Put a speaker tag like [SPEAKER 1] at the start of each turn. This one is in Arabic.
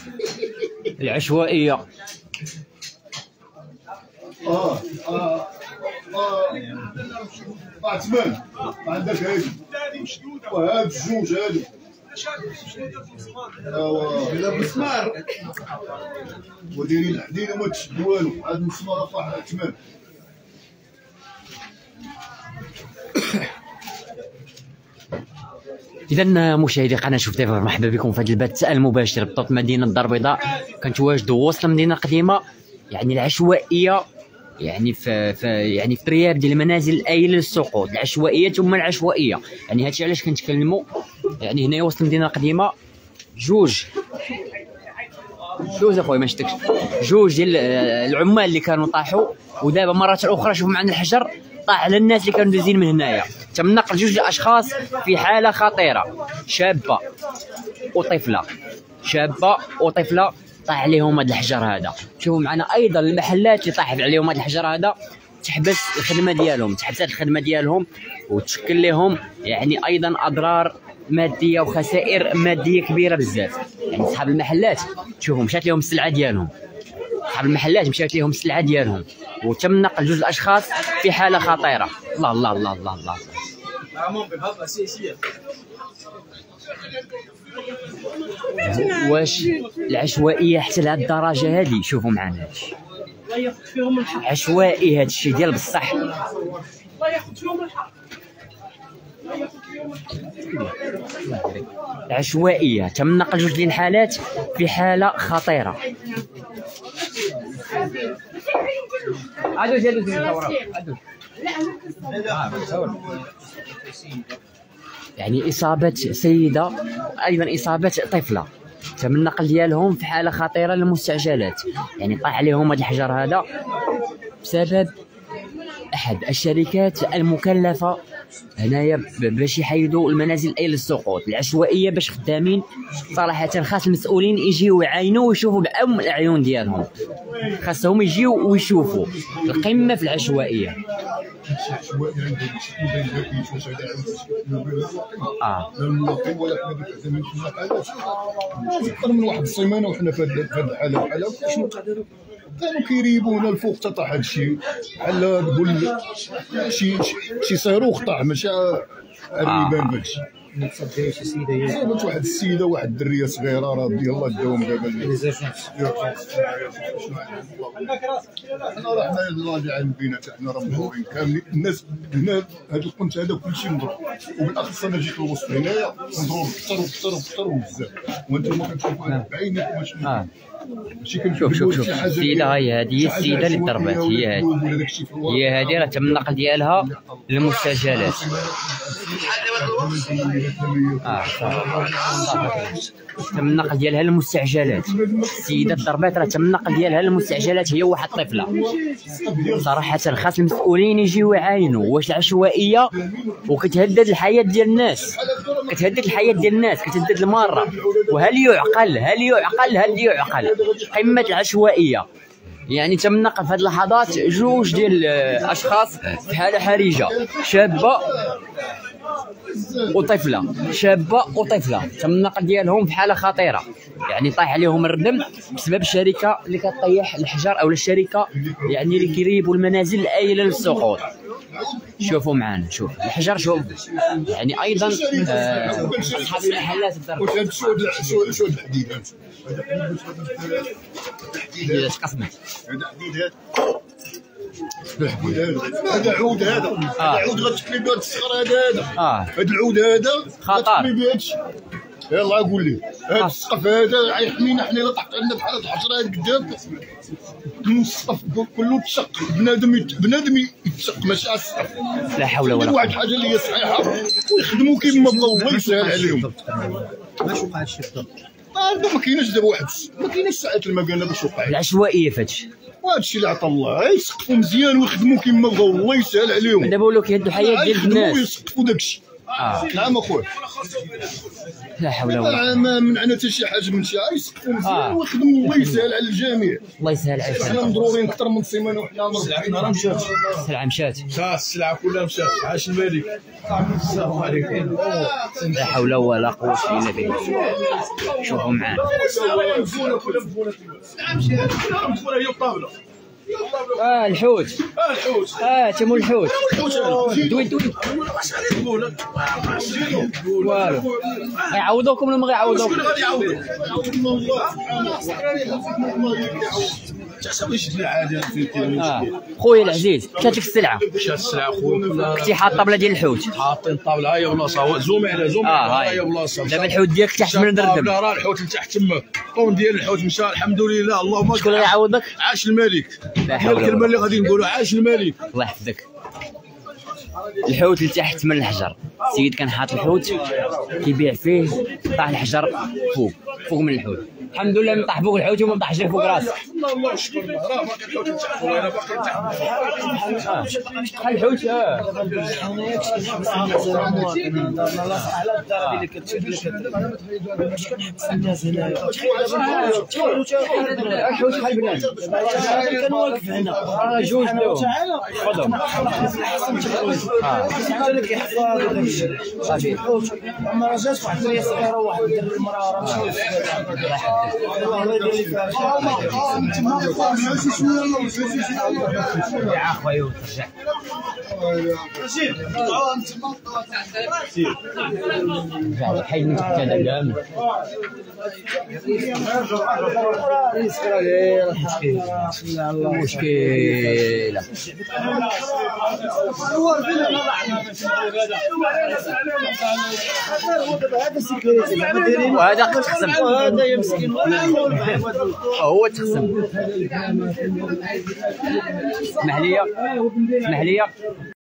[SPEAKER 1] العشوائيه.
[SPEAKER 2] عثمان عندك هادي وهاد الجوج هادو هذا مسمار ودايرين الحديد وما تشد والو. هاد المسمار فاح عثمان.
[SPEAKER 1] إذا مشاهدي قناة شوف تيفا، مرحبا بكم في هذا البث المباشر بطاط مدينة الدار البيضاء. كنتواجدوا وسط المدينة القديمة، يعني العشوائية، يعني في طرياب ديال المنازل الآيلة للسقوط. العشوائية ثم العشوائية، يعني هادشي علاش كنتكلموا. يعني هنايا وسط المدينة القديمة جوج اخويا ما شفتكش، جوج ديال العمال اللي كانوا طاحوا، ودابا مرات اخرى شوفوا معنا الحجر طاح على الناس اللي كانوا دازين من هنايا. تم نقل جوج الاشخاص في حاله خطيره، شابه وطفله طاح عليهم هذا الحجر هذا. شوفوا معنا ايضا المحلات اللي طاح عليهم هذا الحجر هذا تحبس الخدمه ديالهم، تحبسات الخدمه ديالهم، وتشكل لهم يعني ايضا اضرار ماديه وخسائر ماديه كبيره بزاف. يعني اصحاب المحلات شوفوا مشات لهم السلعه ديالهم، اصحاب المحلات مشات لهم السلعه ديالهم، وتم نقل جوج الاشخاص في حاله خطيره. الله الله الله الله الله. واش العشوائيه حتى لهاد الدرجه هذه؟ شوفوا معنا هادشي عشوائي، هادشي ديال بصح. العشوائيه تم نقل جوج ديال الحالات في حاله خطيره. يعني اصابه سيده، ايضا اصابه طفله، تم النقل ديالهم في حاله خطيره للمستعجلات. يعني طاح عليهم هذا الحجر هذا بسبب احد الشركات المكلفه هنايا باش يحيدوا المنازل الآيلة للسقوط. العشوائيه باش خدامين صراحه خاص المسؤولين يجيو يعاينوا ويشوفوا بأم العيون ديالهم، خاصهم يجيو ويشوفوا القمه في العشوائيه.
[SPEAKER 2] اكثر من واحد السيمانه وحنا في هذه الحاله بحال شنو كانوا كيريبونا الفوق حتى طاح هادشي، بحال تقول شي صاروخ طاح ماشي الريبان بهادشي. صابت واحد السيده واحد الدريه صغيره، راه يلاه داوم دابا حنا راه حنا راجعين بيناتنا، حنا راه مدورين كاملين الناس هنا. هذا القنت هذا كلشي مضروب، وبالاخص انا جيت للوسط هنايا مضروب كثر وبزاف، وانتم كتشوفوا بعينكم شنو.
[SPEAKER 1] شوف السيده، هاي هذه السيده اللي ضربات، هي هذه راه تم النقل ديالها للمستعجلات. تم النقل ديالها للمستعجلات. السيده الضربات راه تم النقل ديالها للمستعجلات، هي واحد الطفله. صراحه خاص المسؤولين يجيو يعاينوا واش العشوائيه وكتهدد الحياه ديال الناس، كتهدد الماره. وهل يعقل قمه العشوائيه؟ يعني تم النقل في هذه اللحظات جوج ديال الاشخاص في حاله حرجه، شابه وطفله، تم النقل ديالهم في حاله خطيره. يعني طايح عليهم الردم بسبب الشركه اللي كطيح الحجر، او الشركه يعني اللي كيريبوا المنازل الآيلة للسقوط. شوفوا معانا، شوف الحجر، شوف يعني ايضا اصحاب المحلات الضرب.
[SPEAKER 2] شو الحديد
[SPEAKER 1] هذا قسمت
[SPEAKER 2] هذا عود، هذا عود غتكلي بهذا الصغر، هذا العود هذا
[SPEAKER 1] خطر.
[SPEAKER 2] يلا قول لي هذا السقف هذا يحمينا حنا الا طحت عندنا بحال هاد الحجره قدام السقف كله تشق، بنادم يتشق ماشي على السقف.
[SPEAKER 1] لا حول ولا قوه.
[SPEAKER 2] واحد الحاجه اللي هي صحيحه ويخدموا كيما بغاو، الله يسهل عليهم.
[SPEAKER 3] باش وقع هادشي بالضبط؟
[SPEAKER 2] ما كايناش دابا واحد، ما كايناش ساعات المكانه باش وقع
[SPEAKER 1] العشوائيه فهادشي.
[SPEAKER 2] وهذا الشيء اللي عطا الله، يسقفوا مزيان ويخدموا كيما بغاو، الله يسهل عليهم.
[SPEAKER 1] دابا ولاو كيهدوا الحياه ديال الناس،
[SPEAKER 2] يسقفوا داكشي. نعم اخويا.
[SPEAKER 1] لا حول ولا قوة.
[SPEAKER 2] ما منعنا حتى شي حاجه من شي يسقفوا مزيان ويخدموا. الله يسهل على الجميع.
[SPEAKER 1] الله يسهل عليك.
[SPEAKER 2] حنا مضرورين اكثر من سيمانه وحنا
[SPEAKER 3] السلعه مشات.
[SPEAKER 1] السلعة مشات.
[SPEAKER 3] السلعه كلها مشات. عاش الملك. السلام عليكم.
[SPEAKER 1] لا حول ولا قوة إلا بالله. شوفوا معانا. الحوت. تمول الحوت. دوي والو. غيعوضوكم ولا ما غيعوضوكم؟ خويا العزيز مشات لك السلعة.
[SPEAKER 3] مشات السلعه خويا.
[SPEAKER 1] كنتي حاط طابلة ديال الحوت.
[SPEAKER 3] حاطين طابله هاي بلاصه. زومي على هاي بلاصه.
[SPEAKER 1] دابا الحوت ديالك تحت من الدردم.
[SPEAKER 3] راه الحوت لتحت تما. الطون ديال الحوت مشى الحمد لله. اللهم
[SPEAKER 1] شكون اللي يعوضك؟
[SPEAKER 3] عاش الملك.
[SPEAKER 1] لا حول ولا قوة.
[SPEAKER 3] الكلمه اللي غادي نقولوا عاش الملك.
[SPEAKER 1] الله يحفظك. الحوت اللي تحت من الحجر. السيد كان حاط الحوت كيبيع فيه، طاح الحجر فوق من الحوت. الحمد لله من طاح فوق الحوت وما طاحش لك فوق راسك.
[SPEAKER 3] الله شكر الله. راه باقي الحوت تحت خويا. باقي تحت.
[SPEAKER 1] الحوت الحوت شحال بنات كان واقف هنا. جوج لهم خذهم.
[SPEAKER 4] لك يحفظ صافي الحوت ما رجعش واحد الدريه صغيره واحد المراه الله يدير لك
[SPEAKER 1] يا اخويا ترجع. رجع حيد من تحت هذا كامل. مشكلة. وهذا تخصم.
[SPEAKER 4] هذا يمسكين
[SPEAKER 1] هو تخصم. اسمح لي